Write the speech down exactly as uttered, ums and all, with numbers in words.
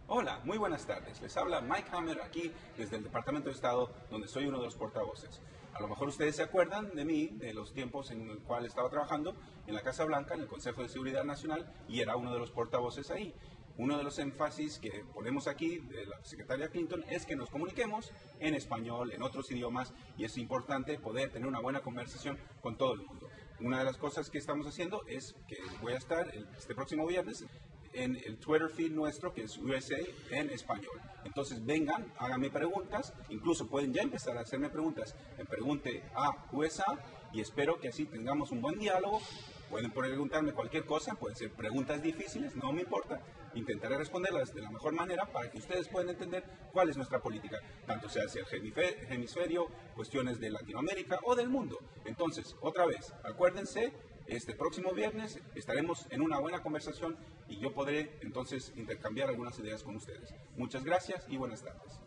Hola, muy buenas tardes. Les habla Mike Hammer aquí desde el Departamento de Estado, donde soy uno de los portavoces. A lo mejor ustedes se acuerdan de mí, de los tiempos en el cual estaba trabajando en la Casa Blanca, en el Consejo de Seguridad Nacional, y era uno de los portavoces ahí. Uno de los énfasis que ponemos aquí de la secretaria Clinton es que nos comuniquemos en español, en otros idiomas, y es importante poder tener una buena conversación con todo el mundo. Una de las cosas que estamos haciendo es que voy a estar este próximo viernes en el Twitter feed nuestro, que es U S A en español. Entonces vengan, háganme preguntas, incluso pueden ya empezar a hacerme preguntas en Pregunte a U S A, y espero que así tengamos un buen diálogo. Pueden preguntarme cualquier cosa, pueden ser preguntas difíciles, no me importa. Intentaré responderlas de la mejor manera para que ustedes puedan entender cuál es nuestra política, tanto sea hacia el hemisferio, cuestiones de Latinoamérica o del mundo. Entonces, otra vez, acuérdense, este próximo viernes estaremos en una buena conversación y yo podré entonces intercambiar algunas ideas con ustedes. Muchas gracias y buenas tardes.